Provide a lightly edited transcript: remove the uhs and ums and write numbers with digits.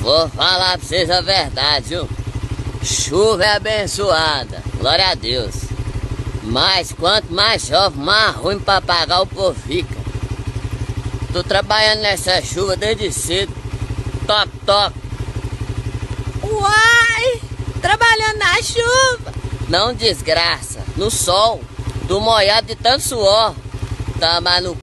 Vou falar pra vocês a verdade, viu? Chuva é abençoada, glória a Deus. Mas quanto mais chove, mais ruim pra pagar o povo fica. Tô trabalhando nessa chuva desde cedo. Toque, toque. Uai! Trabalhando na chuva! Não desgraça, no sol. Tô molhado de tanto suor. Tama no